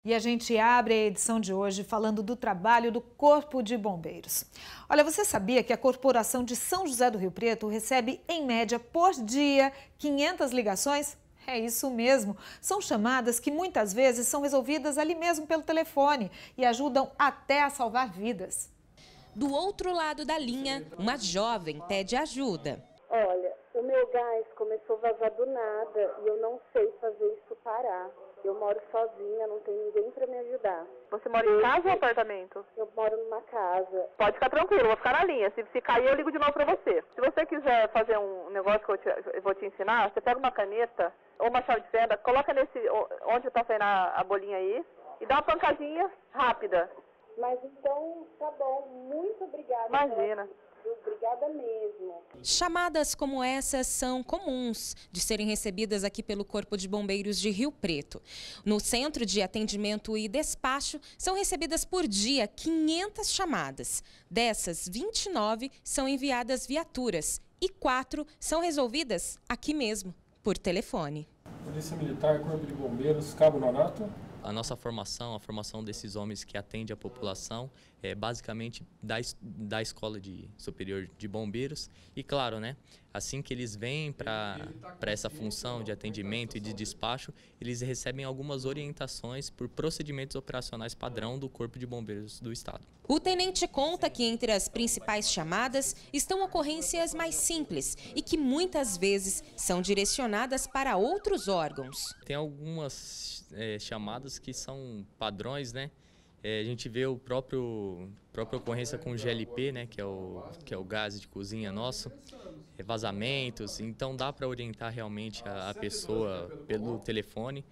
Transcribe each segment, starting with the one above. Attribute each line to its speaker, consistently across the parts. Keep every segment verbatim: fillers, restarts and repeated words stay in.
Speaker 1: E a gente abre a edição de hoje falando do trabalho do Corpo de Bombeiros. Olha, você sabia que a Corporação de São José do Rio Preto recebe, em média, por dia, quinhentas ligações? É isso mesmo. São chamadas que muitas vezes são resolvidas ali mesmo pelo telefone e ajudam até a salvar vidas.
Speaker 2: Do outro lado da linha, uma jovem pede ajuda.
Speaker 3: Olha, o meu gás começou a vazar do nada e eu não sei fazer isso parar. Eu moro sozinha, não tem ninguém para me ajudar.
Speaker 4: Você mora em casa ou apartamento?
Speaker 3: Eu moro numa casa.
Speaker 4: Pode ficar tranquilo, eu vou ficar na linha. Se, se cair, eu ligo de novo para você. Se você quiser fazer um negócio que eu, te, eu vou te ensinar, você pega uma caneta ou uma chave de fenda, coloca nesse onde está saindo a, a bolinha aí e dá uma pancadinha rápida.
Speaker 3: Mas então, tá bom. Muito obrigada.
Speaker 4: Imagina.
Speaker 3: Obrigada mesmo.
Speaker 2: Chamadas como essas são comuns de serem recebidas aqui pelo Corpo de Bombeiros de Rio Preto. No Centro de Atendimento e Despacho, são recebidas por dia quinhentas chamadas. Dessas, vinte e nove são enviadas viaturas e quatro são resolvidas aqui mesmo, por telefone.
Speaker 5: Polícia Militar, Corpo de Bombeiros, Cabo Nonato.
Speaker 6: A nossa formação, a formação desses homens que atendem a população é basicamente da, da Escola de Superior de Bombeiros e, claro, né, assim que eles vêm para para essa função de atendimento e de despacho, eles recebem algumas orientações por procedimentos operacionais padrão do Corpo de Bombeiros do Estado.
Speaker 2: O tenente conta que entre as principais chamadas estão ocorrências mais simples e que muitas vezes são direcionadas para outros órgãos.
Speaker 6: Tem algumas é, chamadas que são padrões, né? É, a gente vê o próprio própria ocorrência com o G L P, né, que é o que é o gás de cozinha nosso, é, vazamentos, então dá para orientar realmente a, a pessoa pelo telefone.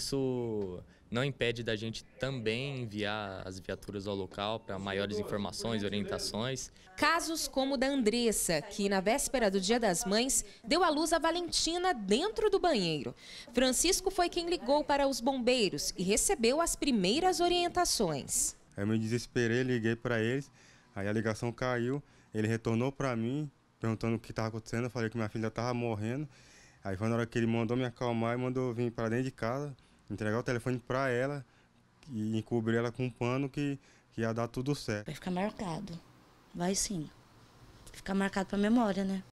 Speaker 6: Isso não impede da gente também enviar as viaturas ao local para maiores informações, orientações.
Speaker 2: Casos como o da Andressa, que na véspera do Dia das Mães deu à luz a Valentina dentro do banheiro. Francisco foi quem ligou para os bombeiros e recebeu as primeiras orientações.
Speaker 7: Eu me desesperei, liguei para eles, aí a ligação caiu, ele retornou para mim, perguntando o que estava acontecendo, eu falei que minha filha estava morrendo. Aí foi na hora que ele mandou me acalmar e mandou eu vir para dentro de casa, entregar o telefone para ela e encobrir ela com um pano que, que ia dar tudo certo.
Speaker 8: Vai ficar marcado, vai sim, ficar marcado para memória, né?